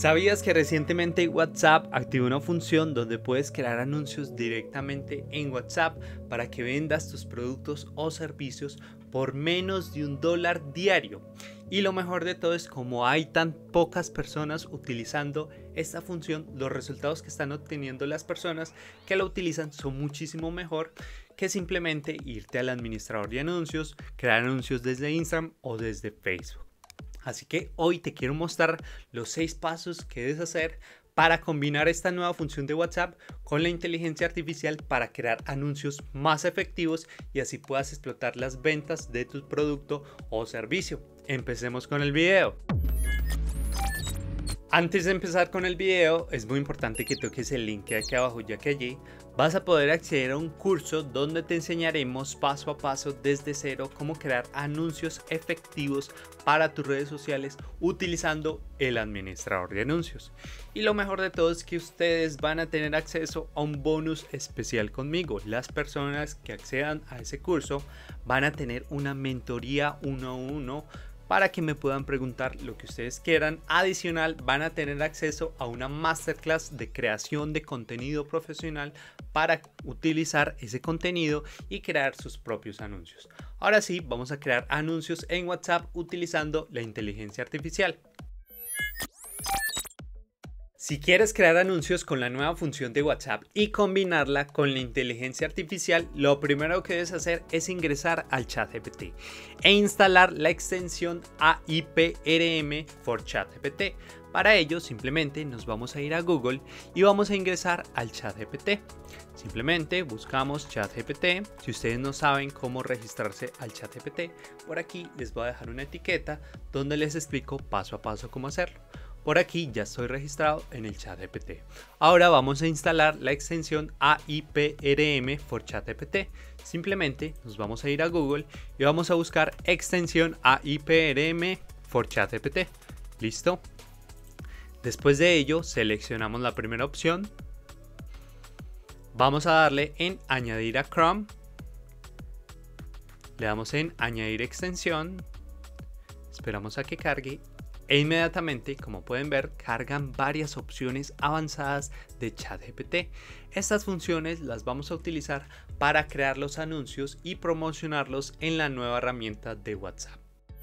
¿Sabías que recientemente WhatsApp activó una función donde puedes crear anuncios directamente en WhatsApp para que vendas tus productos o servicios por menos de $1 diario? Y lo mejor de todo es como hay tan pocas personas utilizando esta función, los resultados que están obteniendo las personas que la utilizan son muchísimo mejor que simplemente irte al administrador de anuncios, crear anuncios desde Instagram o desde Facebook. Así que hoy te quiero mostrar los 6 pasos que debes hacer para combinar esta nueva función de WhatsApp con la inteligencia artificial para crear anuncios más efectivos y así puedas explotar las ventas de tu producto o servicio. Empecemos con el video. Antes de empezar con el video, es muy importante que toques el link que hay aquí abajo, ya que allí vas a poder acceder a un curso donde te enseñaremos paso a paso desde cero cómo crear anuncios efectivos para tus redes sociales utilizando el administrador de anuncios. Y lo mejor de todo es que ustedes van a tener acceso a un bonus especial conmigo. Las personas que accedan a ese curso van a tener una mentoría 1-a-1 para que me puedan preguntar lo que ustedes quieran. Adicional, van a tener acceso a una masterclass de creación de contenido profesional para utilizar ese contenido y crear sus propios anuncios. Ahora sí, vamos a crear anuncios en WhatsApp utilizando la inteligencia artificial. Si quieres crear anuncios con la nueva función de WhatsApp y combinarla con la inteligencia artificial, lo primero que debes hacer es ingresar al ChatGPT e instalar la extensión AIPRM for ChatGPT. Para ello, simplemente nos vamos a ir a Google y vamos a ingresar al ChatGPT. Simplemente buscamos ChatGPT. Si ustedes no saben cómo registrarse al ChatGPT, por aquí les voy a dejar una etiqueta donde les explico paso a paso cómo hacerlo. Por aquí ya estoy registrado en el ChatGPT. Ahora vamos a instalar la extensión AIPRM for ChatGPT. Simplemente nos vamos a ir a Google y vamos a buscar extensión AIPRM for ChatGPT. ¿Listo? Después de ello seleccionamos la primera opción. Vamos a darle en añadir a Chrome. Le damos en añadir extensión. Esperamos a que cargue. E inmediatamente, como pueden ver, cargan varias opciones avanzadas de ChatGPT. Estas funciones las vamos a utilizar para crear los anuncios y promocionarlos en la nueva herramienta de WhatsApp.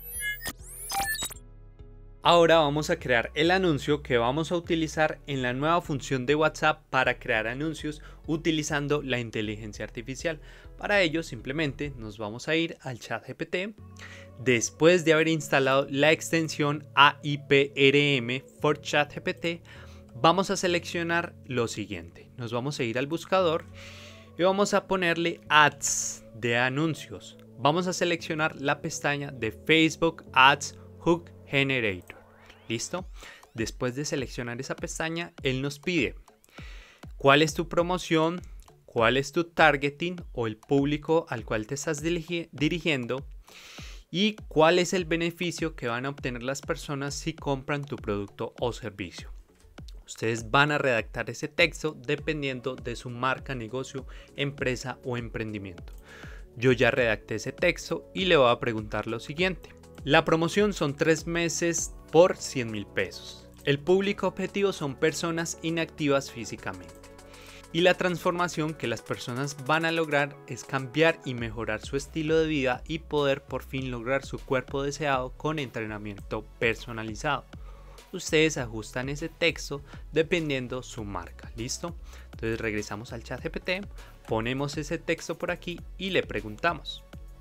Ahora vamos a crear el anuncio que vamos a utilizar en la nueva función de WhatsApp para crear anuncios utilizando la inteligencia artificial. Para ello simplemente nos vamos a ir al ChatGPT. Después de haber instalado la extensión AIPRM for ChatGPT, vamos a seleccionar lo siguiente. Nos vamos a ir al buscador y vamos a ponerle Ads de anuncios. Vamos a seleccionar la pestaña de Facebook Ads Hook Generator. ¿Listo? Después de seleccionar esa pestaña, él nos pide cuál es tu promoción, cuál es tu targeting o el público al cual te estás dirigiendo y cuál es el beneficio que van a obtener las personas si compran tu producto o servicio. Ustedes van a redactar ese texto dependiendo de su marca, negocio, empresa o emprendimiento. Yo ya redacté ese texto y le voy a preguntar lo siguiente. La promoción son 3 meses por 100,000 pesos. El público objetivo son personas inactivas físicamente. Y la transformación que las personas van a lograr es cambiar y mejorar su estilo de vida y poder por fin lograr su cuerpo deseado con entrenamiento personalizado. Ustedes ajustan ese texto dependiendo su marca. ¿Listo? Entonces regresamos al ChatGPT, ponemos ese texto por aquí y le preguntamos.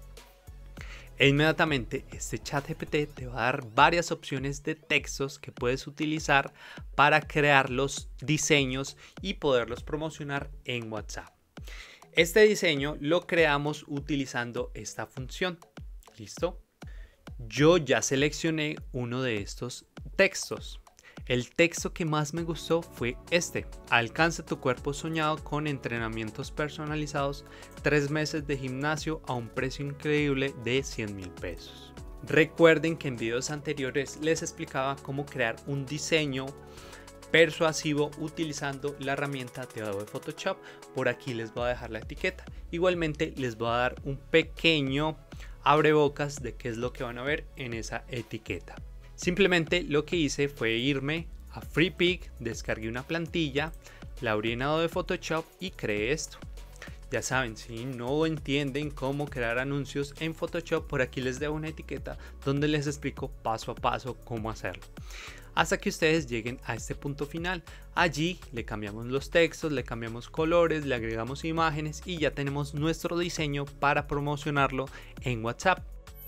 E inmediatamente este ChatGPT te va a dar varias opciones de textos que puedes utilizar para crear los diseños y poderlos promocionar en WhatsApp. Este diseño lo creamos utilizando esta función. ¿Listo? Yo ya seleccioné uno de estos textos. El texto que más me gustó fue este. Alcanza tu cuerpo soñado con entrenamientos personalizados, 3 meses de gimnasio a un precio increíble de 100,000 pesos. Recuerden que en videos anteriores les explicaba cómo crear un diseño persuasivo utilizando la herramienta de Adobe Photoshop. Por aquí les voy a dejar la etiqueta. Igualmente les voy a dar un pequeño abrebocas de qué es lo que van a ver en esa etiqueta. Simplemente lo que hice fue irme a FreePic, descargué una plantilla, la abrí en Adobe Photoshop y creé esto. Ya saben, si no entienden cómo crear anuncios en Photoshop, por aquí les dejo una etiqueta donde les explico paso a paso cómo hacerlo. Hasta que ustedes lleguen a este punto final. Allí le cambiamos los textos, le cambiamos colores, le agregamos imágenes y ya tenemos nuestro diseño para promocionarlo en WhatsApp.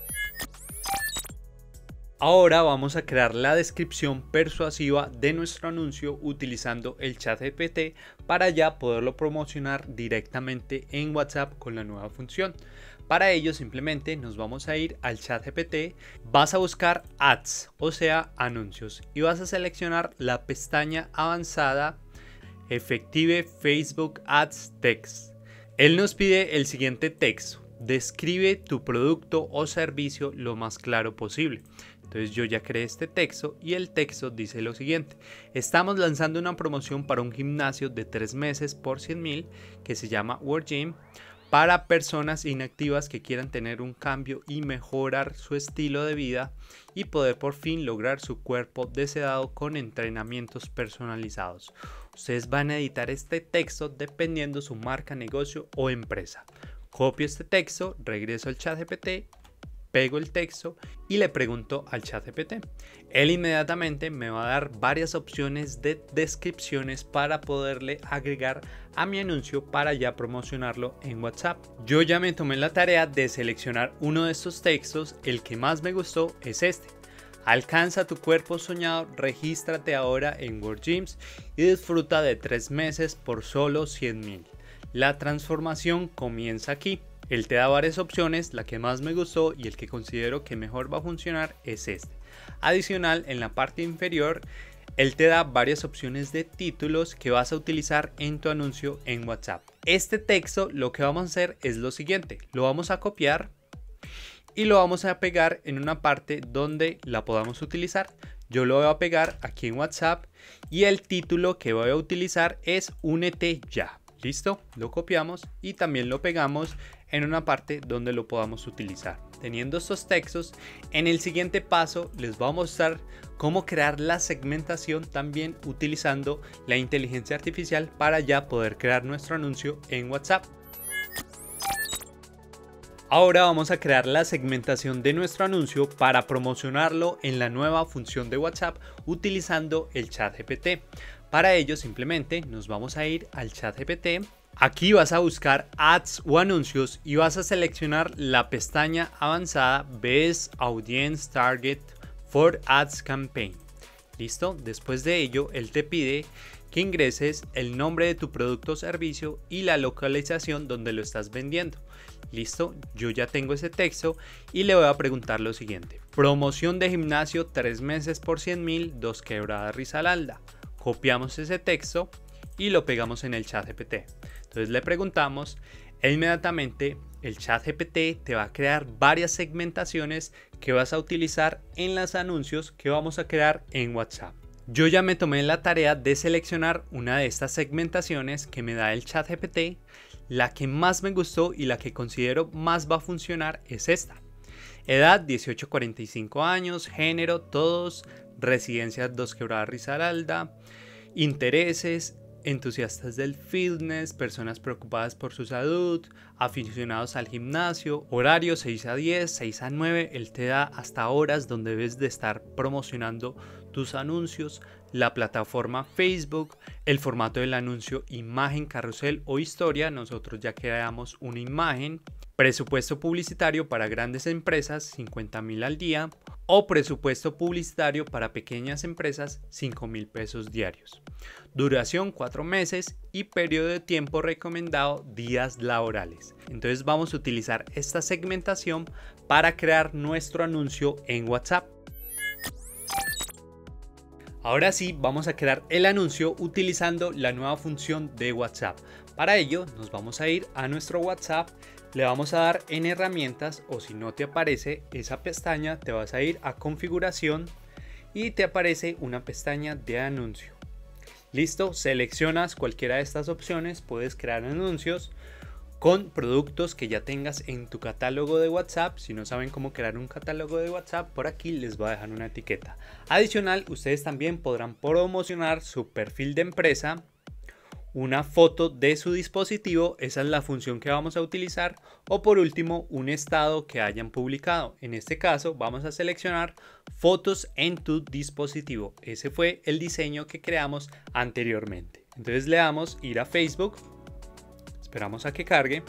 Ahora vamos a crear la descripción persuasiva de nuestro anuncio utilizando el ChatGPT para ya poderlo promocionar directamente en WhatsApp con la nueva función. Para ello simplemente nos vamos a ir al ChatGPT, vas a buscar Ads, o sea anuncios, y vas a seleccionar la pestaña avanzada Effective Facebook Ads Text. Él nos pide el siguiente texto: describe tu producto o servicio lo más claro posible. Entonces yo ya creé este texto y el texto dice lo siguiente: estamos lanzando una promoción para un gimnasio de 3 meses por 100,000 que se llama World Gym para personas inactivas que quieran tener un cambio y mejorar su estilo de vida y poder por fin lograr su cuerpo deseado con entrenamientos personalizados. Ustedes van a editar este texto dependiendo su marca, negocio o empresa. Copio este texto, regreso al ChatGPT, pego el texto y le pregunto al ChatGPT. Él inmediatamente me va a dar varias opciones de descripciones para poderle agregar a mi anuncio para ya promocionarlo en WhatsApp. Yo ya me tomé la tarea de seleccionar uno de estos textos. El que más me gustó es este: alcanza tu cuerpo soñado, regístrate ahora en World Gyms y disfruta de 3 meses por solo 100,000. La transformación comienza aquí. Él te da varias opciones, la que más me gustó y el que considero que mejor va a funcionar es este. Adicional, en la parte inferior, él te da varias opciones de títulos que vas a utilizar en tu anuncio en WhatsApp. Este texto lo que vamos a hacer es lo siguiente: lo vamos a copiar y lo vamos a pegar en una parte donde la podamos utilizar. Yo lo voy a pegar aquí en WhatsApp y el título que voy a utilizar es Únete ya. Listo, lo copiamos y también lo pegamos en una parte donde lo podamos utilizar. Teniendo estos textos, en el siguiente paso les voy a mostrar cómo crear la segmentación también utilizando la inteligencia artificial para ya poder crear nuestro anuncio en WhatsApp. Ahora vamos a crear la segmentación de nuestro anuncio para promocionarlo en la nueva función de WhatsApp utilizando el ChatGPT. Para ello simplemente nos vamos a ir al ChatGPT. Aquí vas a buscar Ads o anuncios y vas a seleccionar la pestaña avanzada Best Audience Target for Ads Campaign. ¿Listo? Después de ello, él te pide que ingreses el nombre de tu producto o servicio y la localización donde lo estás vendiendo. Listo, yo ya tengo ese texto y le voy a preguntar lo siguiente: promoción de gimnasio 3 meses por 100,000, 2 Quebrada Risaralda. Copiamos ese texto y lo pegamos en el ChatGPT. Entonces le preguntamos, e inmediatamente el ChatGPT te va a crear varias segmentaciones que vas a utilizar en los anuncios que vamos a crear en WhatsApp. Yo ya me tomé la tarea de seleccionar una de estas segmentaciones que me da el ChatGPT. La que más me gustó y la que considero más va a funcionar es esta: edad 18 a 45 años, género todos, residencia 2 Quebrada Risaralda, intereses, entusiastas del fitness, personas preocupadas por su salud, aficionados al gimnasio, horario 6 a 10, 6 a 9, él te da hasta horas donde debes de estar promocionando tus anuncios, la plataforma Facebook, el formato del anuncio, imagen, carrusel o historia, nosotros ya creamos una imagen, presupuesto publicitario para grandes empresas 50,000 al día o presupuesto publicitario para pequeñas empresas 5,000 pesos diarios. Duración 4 meses y periodo de tiempo recomendado días laborales. Entonces vamos a utilizar esta segmentación para crear nuestro anuncio en WhatsApp. Ahora sí, vamos a crear el anuncio utilizando la nueva función de WhatsApp. Para ello nos vamos a ir a nuestro WhatsApp, le vamos a dar en herramientas, o si no te aparece esa pestaña, te vas a ir a configuración y te aparece una pestaña de anuncio. Listo, seleccionas cualquiera de estas opciones, puedes crear anuncios. con productos que ya tengas en tu catálogo de WhatsApp. Si no saben cómo crear un catálogo de WhatsApp, por aquí les voy a dejar una etiqueta. Adicional, ustedes también podrán promocionar su perfil de empresa, una foto de su dispositivo, esa es la función que vamos a utilizar, o por último un estado que hayan publicado. En este caso vamos a seleccionar fotos en tu dispositivo. Ese fue el diseño que creamos anteriormente. Entonces le damos ir a Facebook, esperamos a que cargue,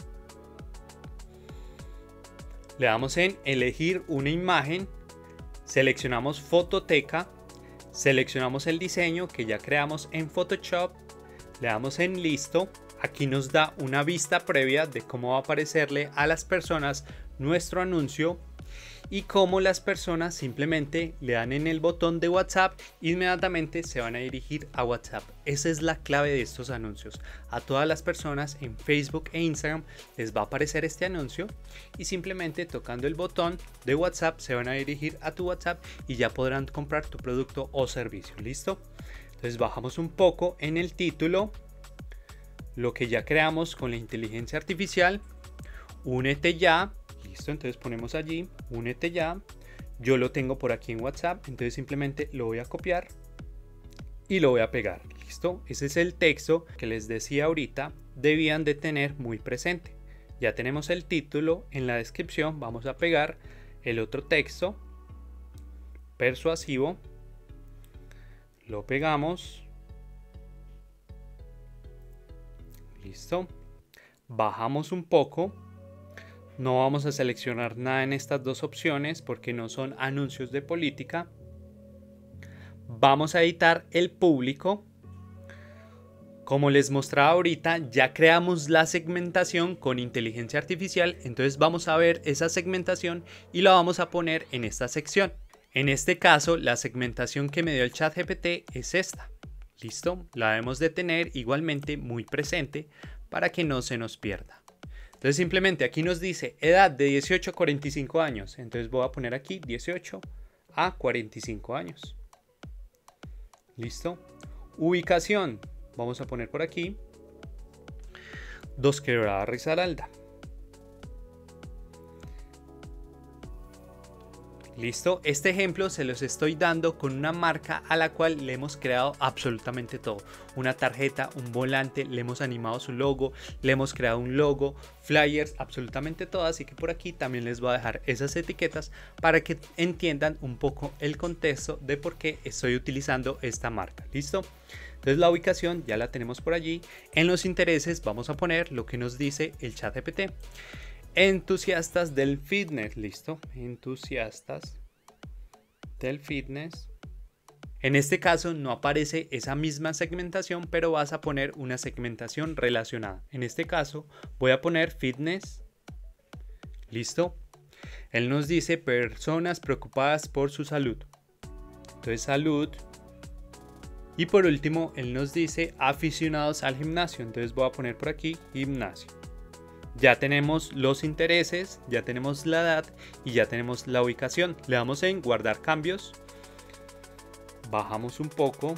le damos en elegir una imagen, seleccionamos fototeca, seleccionamos el diseño que ya creamos en Photoshop, le damos en listo. Aquí nos da una vista previa de cómo va a aparecerle a las personas nuestro anuncio y cómo las personas simplemente le dan en el botón de WhatsApp, inmediatamente se van a dirigir a WhatsApp. Esa es la clave de estos anuncios. A todas las personas en Facebook e Instagram les va a aparecer este anuncio y simplemente tocando el botón de WhatsApp se van a dirigir a tu WhatsApp y ya podrán comprar tu producto o servicio. ¿Listo? Entonces bajamos un poco en el título, lo que ya creamos con la inteligencia artificial. Únete ya. Listo, entonces ponemos allí, únete ya. Yo lo tengo por aquí en WhatsApp, entonces simplemente lo voy a copiar y lo voy a pegar. Listo, ese es el texto que les decía ahorita, debían de tener muy presente. Ya tenemos el título, en la descripción vamos a pegar el otro texto persuasivo. Lo pegamos. Listo. Bajamos un poco. No vamos a seleccionar nada en estas dos opciones porque no son anuncios de política. Vamos a editar el público. Como les mostraba ahorita, ya creamos la segmentación con inteligencia artificial. Entonces vamos a ver esa segmentación y la vamos a poner en esta sección. En este caso, la segmentación que me dio el ChatGPT es esta. ¿Listo? La debemos de tener igualmente muy presente para que no se nos pierda. Entonces simplemente aquí nos dice edad de 18 a 45 años. Entonces voy a poner aquí 18 a 45 años. ¿Listo? Ubicación. Vamos a poner por aquí 2 Quebrada Risaralda. Listo, este ejemplo se los estoy dando con una marca a la cual le hemos creado absolutamente todo. Una tarjeta, un volante, le hemos animado su logo, le hemos creado un logo, flyers, absolutamente todo. Así que por aquí también les voy a dejar esas etiquetas para que entiendan un poco el contexto de por qué estoy utilizando esta marca. ¿Listo? Entonces la ubicación ya la tenemos por allí. En los intereses vamos a poner lo que nos dice el ChatGPT. Entusiastas del fitness, listo, entusiastas del fitness. En este caso no aparece esa misma segmentación, pero vas a poner una segmentación relacionada. En este caso voy a poner fitness, listo. Él nos dice personas preocupadas por su salud, entonces salud. Y por último él nos dice aficionados al gimnasio, entonces voy a poner por aquí gimnasio. Ya tenemos los intereses, ya tenemos la edad y ya tenemos la ubicación. Le damos en guardar cambios. Bajamos un poco.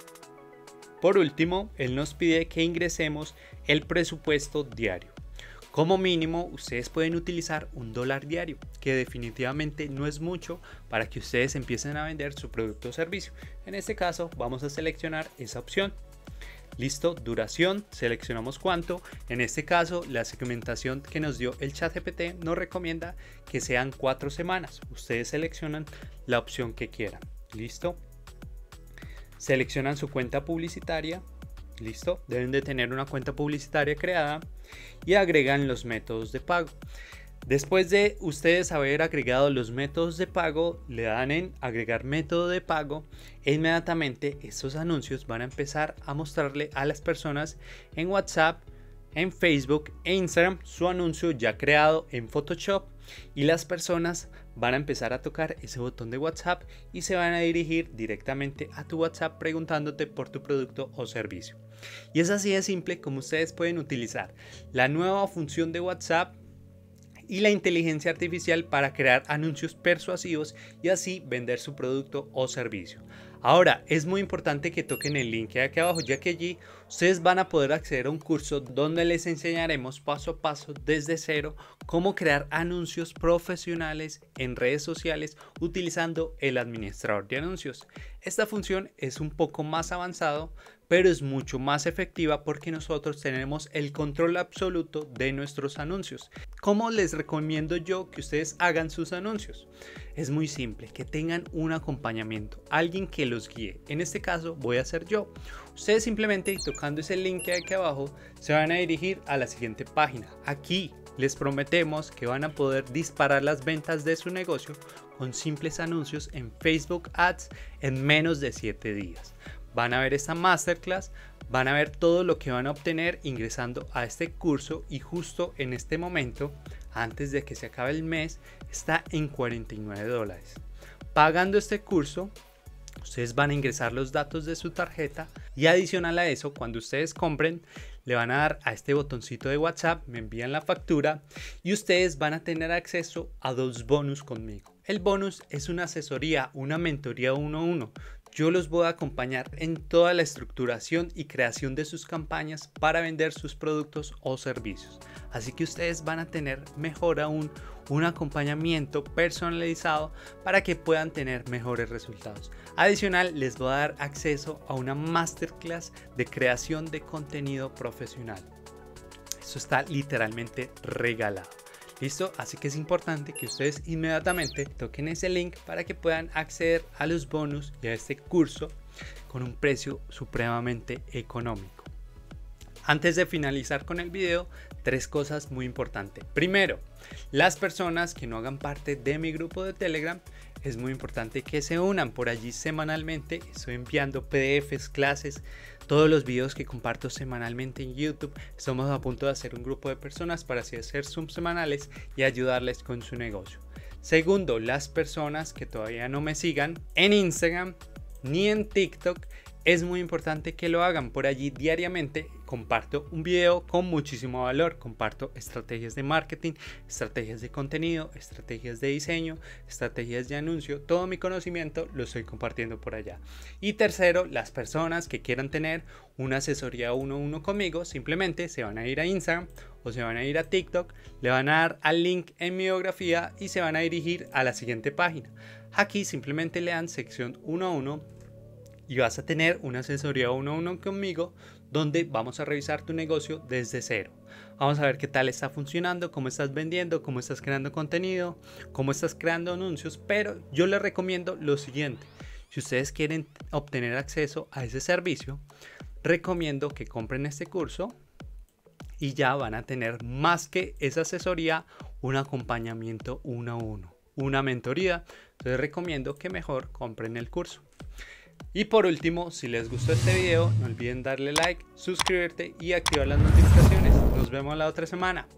Por último, él nos pide que ingresemos el presupuesto diario. Como mínimo, ustedes pueden utilizar $1 diario, que definitivamente no es mucho para que ustedes empiecen a vender su producto o servicio. En este caso, vamos a seleccionar esa opción. Listo, duración, seleccionamos cuánto. En este caso, la segmentación que nos dio el ChatGPT nos recomienda que sean 4 semanas. Ustedes seleccionan la opción que quieran. Listo. Seleccionan su cuenta publicitaria. Listo, deben de tener una cuenta publicitaria creada y agregan los métodos de pago. Después de ustedes haber agregado los métodos de pago, le dan en agregar método de pago e inmediatamente estos anuncios van a empezar a mostrarle a las personas en WhatsApp, en Facebook e Instagram su anuncio ya creado en Photoshop y las personas van a empezar a tocar ese botón de WhatsApp y se van a dirigir directamente a tu WhatsApp preguntándote por tu producto o servicio. Y es así de simple como ustedes pueden utilizar la nueva función de WhatsApp y la inteligencia artificial para crear anuncios persuasivos y así vender su producto o servicio. Ahora, es muy importante que toquen el link que hay aquí abajo, ya que allí ustedes van a poder acceder a un curso donde les enseñaremos paso a paso desde cero cómo crear anuncios profesionales en redes sociales utilizando el administrador de anuncios. Esta función es un poco más avanzado, pero es mucho más efectiva porque nosotros tenemos el control absoluto de nuestros anuncios. ¿Cómo les recomiendo yo que ustedes hagan sus anuncios? Es muy simple, que tengan un acompañamiento, alguien que los guíe. En este caso voy a ser yo. Ustedes simplemente tocando ese link que hay aquí abajo se van a dirigir a la siguiente página. Aquí les prometemos que van a poder disparar las ventas de su negocio con simples anuncios en Facebook Ads en menos de 7 días. Van a ver esta masterclass, van a ver todo lo que van a obtener ingresando a este curso y justo en este momento, antes de que se acabe el mes, está en $49. Pagando este curso, ustedes van a ingresar los datos de su tarjeta y adicional a eso, cuando ustedes compren, le van a dar a este botoncito de WhatsApp, me envían la factura y ustedes van a tener acceso a 2 bonus conmigo. El bonus es una asesoría, una mentoría 1-1. Yo los voy a acompañar en toda la estructuración y creación de sus campañas para vender sus productos o servicios. Así que ustedes van a tener mejor aún un acompañamiento personalizado para que puedan tener mejores resultados. Adicional, les voy a dar acceso a una masterclass de creación de contenido profesional. Eso está literalmente regalado. ¿Listo? Así que es importante que ustedes inmediatamente toquen ese link para que puedan acceder a los bonus y a este curso con un precio supremamente económico. Antes de finalizar con el video, 3 cosas muy importantes. Primero, las personas que no hagan parte de mi grupo de Telegram, es muy importante que se unan. Por allí semanalmente estoy enviando PDFs, clases, todos los videos que comparto semanalmente en YouTube. Estamos a punto de hacer un grupo de personas para así hacer Zooms semanales y ayudarles con su negocio. Segundo, las personas que todavía no me sigan en Instagram ni en TikTok, es muy importante que lo hagan. Por allí diariamente comparto un video con muchísimo valor, comparto estrategias de marketing, estrategias de contenido, estrategias de diseño, estrategias de anuncio, todo mi conocimiento lo estoy compartiendo por allá. Y tercero, las personas que quieran tener una asesoría 1-1 conmigo, simplemente se van a ir a Instagram o se van a ir a TikTok, le van a dar al link en mi biografía y se van a dirigir a la siguiente página. Aquí simplemente le dan sección 1-1 y vas a tener una asesoría 1-1 conmigo donde vamos a revisar tu negocio desde cero. Vamos a ver qué tal está funcionando, cómo estás vendiendo, cómo estás creando contenido, cómo estás creando anuncios, pero yo les recomiendo lo siguiente. Si ustedes quieren obtener acceso a ese servicio, recomiendo que compren este curso y ya van a tener más que esa asesoría, un acompañamiento 1-1, una mentoría. Entonces recomiendo que mejor compren el curso. Y por último, si les gustó este video, no olviden darle like, suscribirte y activar las notificaciones. Nos vemos la otra semana.